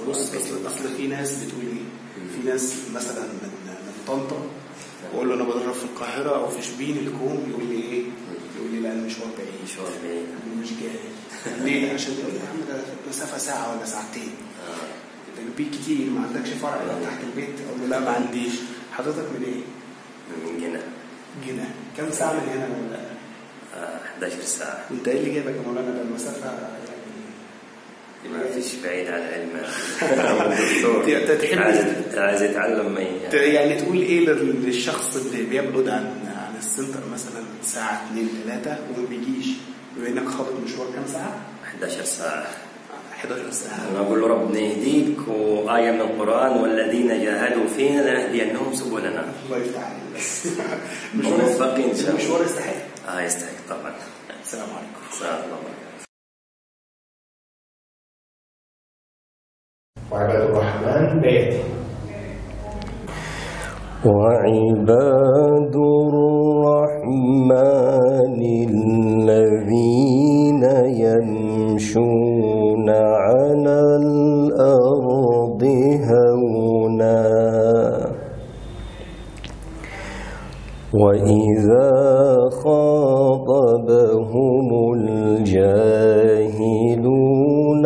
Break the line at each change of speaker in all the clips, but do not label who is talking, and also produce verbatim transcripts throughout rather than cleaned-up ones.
بص اصل اصل في ناس بتقول ايه؟ في ناس مثلا من من طنطا بقول له انا بضرب في القاهره او في شبين الكوم، يقول لي ايه؟ يقول لي لا المشوار بعيد،
مشوار بعيد
مش جاي. ليه؟ عشان يقول لي يا عم ده مسافه ساعه ولا ساعتين. البيت كتير، ما عندكش فرع تحت البيت؟ اقول له لا ما عنديش. حضرتك من ايه؟
من جنة.
جنة. كم ساعه من هنا ولا؟
آه حداشر ساعة.
وانت ايه اللي جايبك يا مولانا؟ ده المسافه يعني
ما فيش بعيد عن العلم. دكتور عايز عايز يتعلم مي
يعني تقول ايه للشخص اللي بيبعد عن عن السنتر مثلا ساعه اتنين تلاته وما بيجيش، بما انك خابط مشوار كام ساعه؟
حداشر ساعة.
حداشر ساعه.
انا اقول له ربنا يهديك، وآية من القرآن والذين جاهدوا فينا لنهدينهم سبلنا.
الله يفتح عليك. بس
موفقين ان شاء الله.
المشوار يستحق.
اه يستحق طبعا.
السلام عليكم.
السلام عليكم.
وعباد الرحمن بيت.
وعباد الرحمن الذين يمشون على الأرض هونا وإذا خاطبهم الجاهلون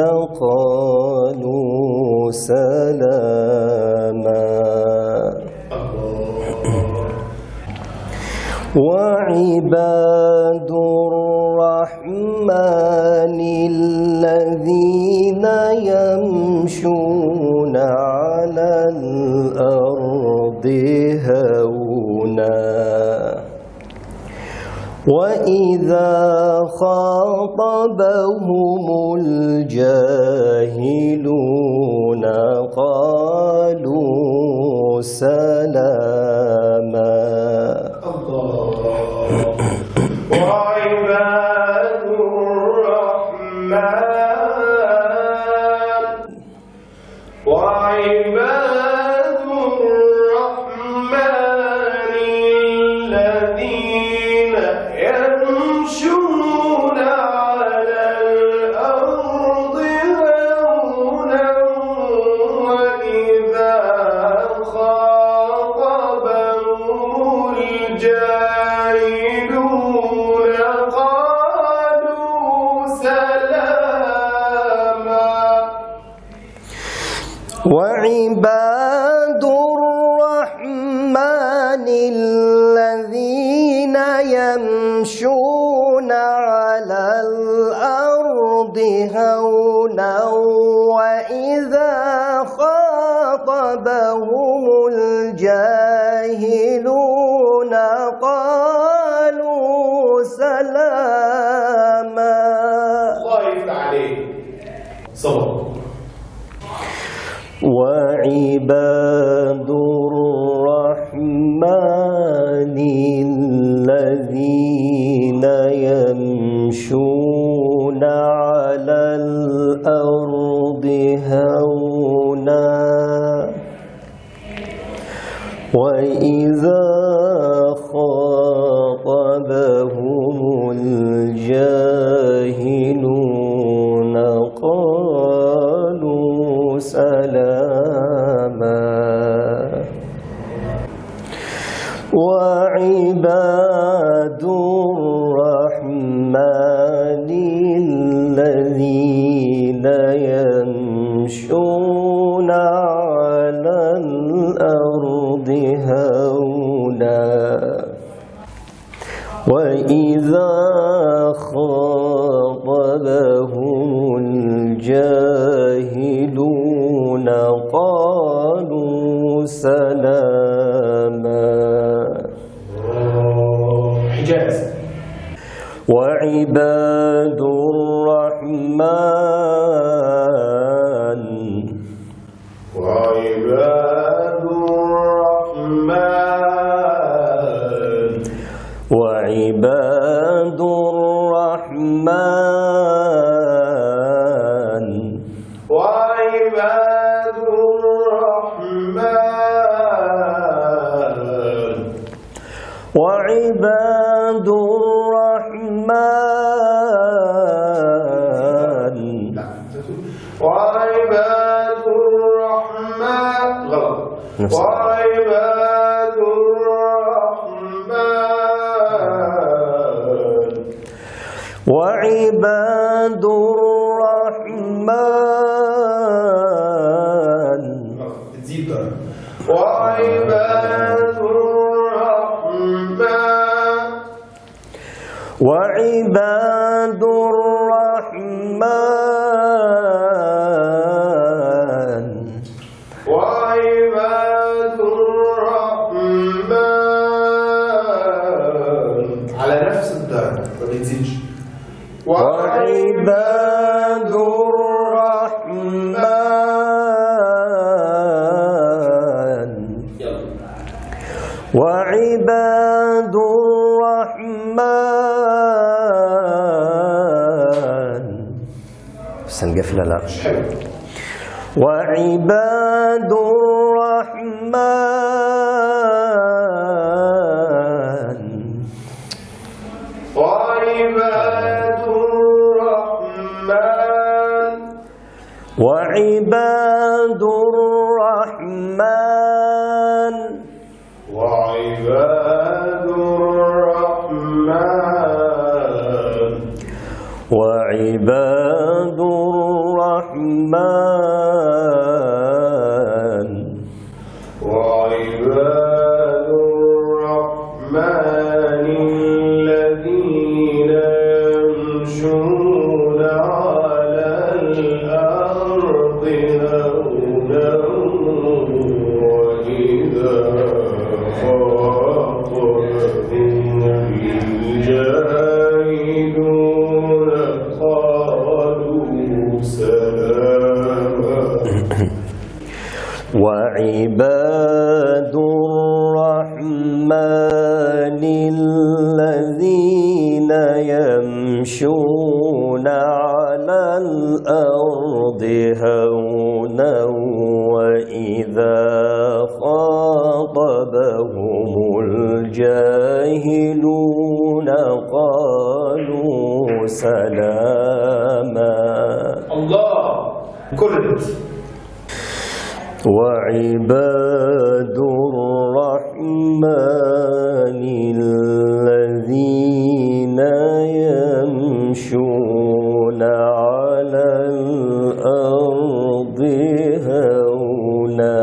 قالوا سلاما. وعباد الرحمن الذين يمشون على الأرض هونا وإذا خاطبهم الجاهلون قالوا سلاما.
وعباد الرحمن وعباد الرحمن الذين يمشون على الأرض هونا وإذا خاطبهم الجاهلون قالوا سلاما.
وعباد الرحمن الذين يمشون على الأرض هونا وإذا خاطبهم الجاهلون قالوا سلاما.
الله يفتح عليك. صبر.
وعباد الرحمن الذين يمشون على الأرض هونا وإذا خاطبهم الجاهلون قالوا سلاما. وعباد الرحمن الذين يمشون على الأرض هونا وإذا خاطبهم الجاهلون قالوا سلاما.
حجاز.
وعباد الرحمن
وعباد الرحمن
وعباد الرحمن
وعباد الرحمن
وعباد الرحمن
وعباد
نفس
وعباد الرحمن
وعباد الرحمن
تزيد وعباد الرحمن
وعباد الرحمن
وعباد الرحمن على نفس الدرجة ما بتزيدش.
وعباد الرحمن وعباد الرحمن بس نقفلها لا وعباد الرحمن
وعباد الرحمن
وعباد الرحمن
وعباد الرحمن
وعباد الرحمن
وعباد الرحمن الذين يمشون على الأرض هونا وإذا خاطبهم الجاهلون قالوا سلاما.
وعباد الرحمن الذين يمشون على الأرض هونا وإذا خاطبهم الجاهلون قالوا سلاما.
الله كلت.
وعباد الرحمن الذين يمشون على الأرض هونا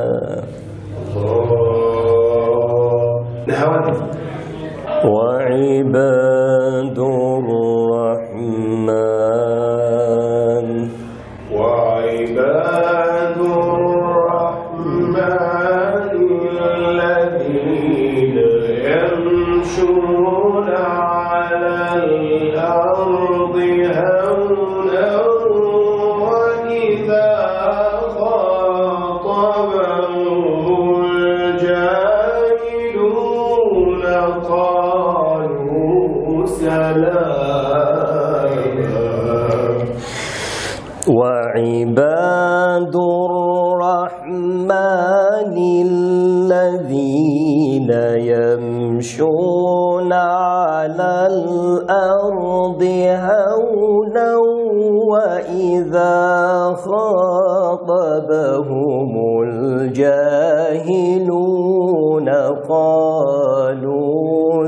وعباد الرحمن
وعباد الرحمن الذين يمشون على الأرض هونا وإذا خاطبهم الجاهلون قالوا سلاما.
وعباد الرحمن الذين يمشون على الأرض هونا وإذا خاطبهم الجاهلون قالوا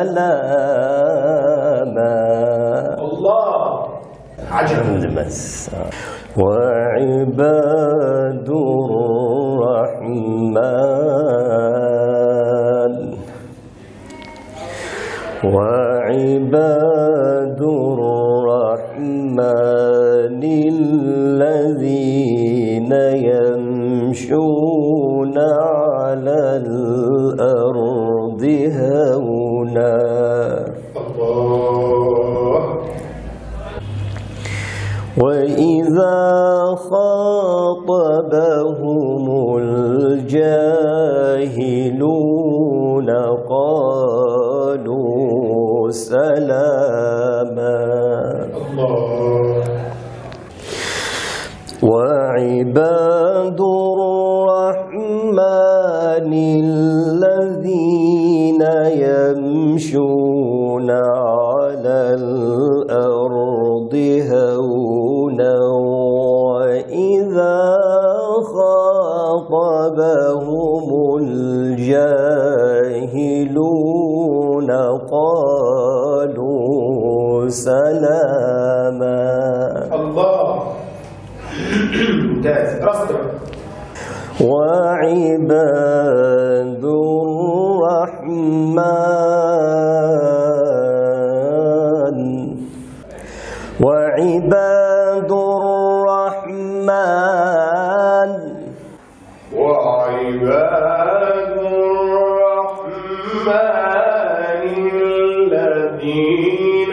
سلاما.
الله عجب.
وعباد الرحمن وعباد الرحمن الذين يمشون على الأرض هونا وإذا خاطبهم الجاهلون قالوا سلاما. وعباد الرحمن الذين يمشون على الأرض هونا وإذا خاطبهم سلاما.
الله. ممتاز. رفض.
وعباد الرحمن وعباد الرحمن
وعباد الرحمن الذين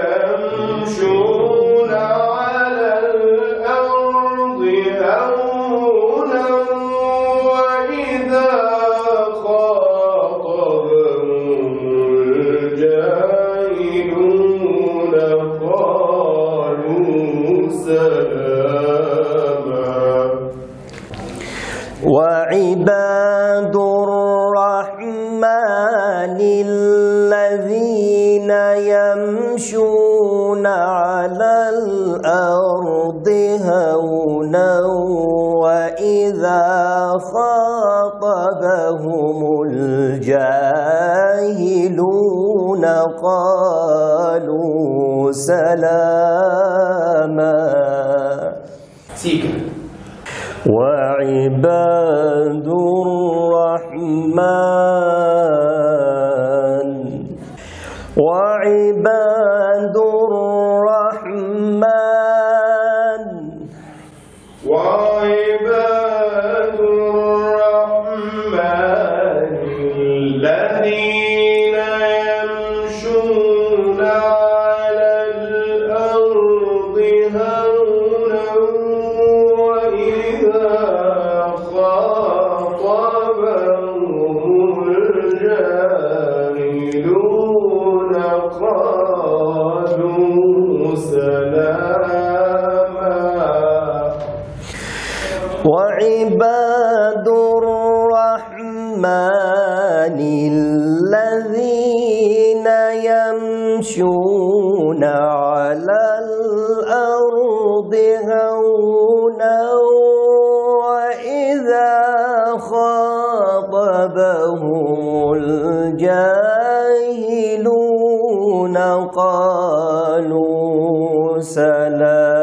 يمشون على الأرض هونا وإذا خاطبهم الجاهلون قالوا سلاما.
وعباد الرحمن الذين يمشون على الأرض هونا وإذا خاطبهم الجاهلون قالوا سلاما.
سيكا.
وعباد الرحمن وعباد الرحمن
وعباد الرحمن الذين يمشون على الأرض هونا وإذا خاطبهم الجاهلون قالوا سلاما.
وعباد الرحمن الذين يمشون على الأرض هونا وإذا خاطبهم الجاهلون قالوا سلاما.